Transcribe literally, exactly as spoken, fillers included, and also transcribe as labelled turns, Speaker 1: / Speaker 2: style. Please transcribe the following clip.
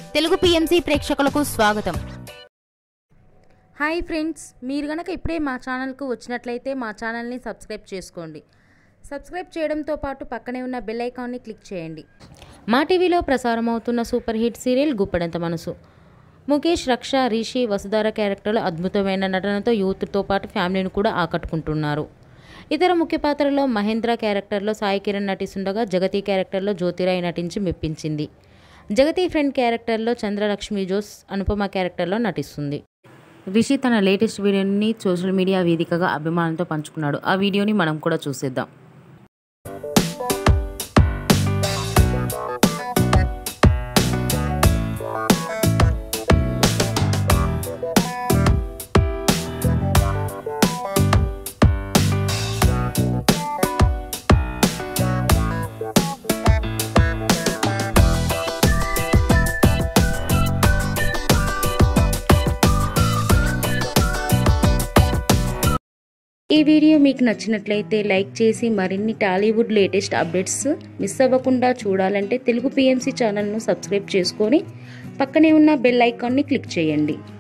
Speaker 1: Telugu PMC ప్రేక్షకులకు స్వాగతం.
Speaker 2: Hi friends, మీరు గనక ఇప్పుడే మా ఛానల్కు వచ్చినట్లయితే మా ఛానల్ని సబ్స్క్రైబ్ చేసుకోండి. సబ్స్క్రైబ్ చేయడంతో పాటు పక్కనే ఉన్న బెల్ ఐకాన్ని క్లిక్ చేయండి. మా టీవీలో ప్రసారం అవుతున్న సూపర్ హిట్ సీరియల్ గుప్పెడంత మనసు. ముఖేష్, రక్ష, రిషి, వసుధార క్యారెక్టర్లు అద్భుతమైన నటనతో యూత్తో పాటు ఫ్యామిలీని కూడా ఆకట్టుకుంటున్నారు. ఇతర ముఖ్య పాత్రలో మహేంద్ర క్యారెక్టర్లో సాయి కిరణ్ నటిస్తుండగా జగతి క్యారెక్టర్లో జ్యోతిరాయ్ నటించి మెప్పించింది. జగతి ఫ్రెండ్ క్యారెక్టర్లో చంద్రలక్ష్మి జోస్ అనుపమ క్యారెక్టర్లో నటిస్తుంది. రిషి తన లేటెస్ట్ వీడియోని సోషల్ మీడియా వేదికగా అభిమానులతో పంచుకున్నాడు. ఆ వీడియోని మనం కూడా చూసేద్దాం. ఈ వీడియో మీకు నచ్చినట్లయితే లైక్ చేసి మరిన్ని టాలీవుడ్ లేటెస్ట్ అప్డేట్స్ మిస్ అవ్వకుండా చూడాలంటే తెలుగు పిఎంసి ఛానల్ను సబ్స్క్రైబ్ చేసుకొని పక్కనే ఉన్న బెల్ ఐకాన్ని క్లిక్ చేయండి.